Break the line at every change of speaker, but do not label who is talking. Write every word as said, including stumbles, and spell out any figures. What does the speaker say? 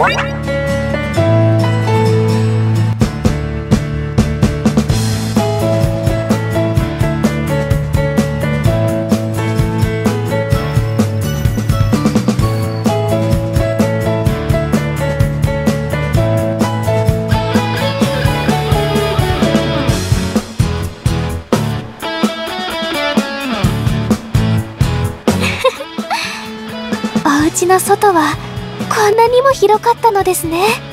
お家の外はこんなにも広かったのですね。